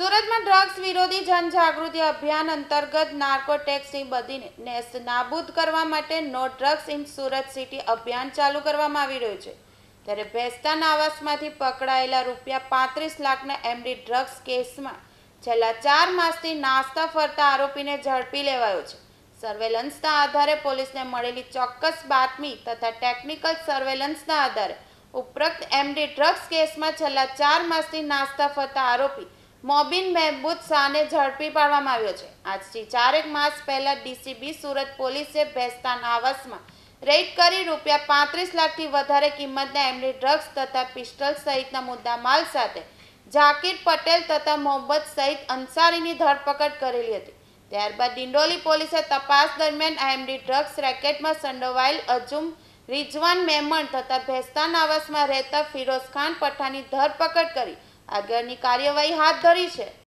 સુરતમાં ડ્રગ્સ વિરોધી જનજાગૃતિ અભિયાન અંતર્ગત નાર્કોટેક્સની બદીને નેસ્ત નાબૂદ કરવા માટે no drugs in Surat city અભિયાન ચાલુ કરવામાં આવી રહ્યું છે. ત્યારે ભેસ્તાન આવાસમાંથી પકડાયેલા ₹35 લાખના એમડી ડ્રગ્સ કેસમાં છેલ્લા 4 માસથી નાસ્તા ફરતા આરોપીને ઝડપી લેવાયો છે. સર્વેલન્સના આધારે પોલીસને મળેલી ચોક્કસ બાતમી તથા ટેકનિકલ સર્વેલન્સના આધારે ઉપરોક્ત એમડી ડ્રગ્સ કેસમાં છેલ્લા 4 માસથી નાસ્તા ફરતા આરોપી મોબીન મહેબૂદ શાહને ઝડપી પાડવામાં આવ્યો છે. આજથી 4 માસ પહેલા ડીસીબી સુરત પોલીસે ભેસ્તાન આવાસમાં રેડ કરી ₹35 લાખથી વધારે કિંમતના એમડી ડ્રગ્સ તથા પિસ્ટલ સહિતના મુદ્દામાલ સાથે ઝાકીર પટેલ તથા મોહમ્મદ સઈદ અંસારીની ધરપકડ કરેલી હતી. ત્યારબાદ ડિંડોલી પોલીસે તપાસ દરમિયાન આ એમડી ડ્રગ્સ રેકેટમાં સંડોવાયેલ અજુમ રિઝવાન મેમણ તથા ભેસ્તાન આવાસમાં રહેતા ફિરોઝ ખાન પઠાણની ધરપકડ કરી આગળની કાર્યવાહી હાથ ધરી છે.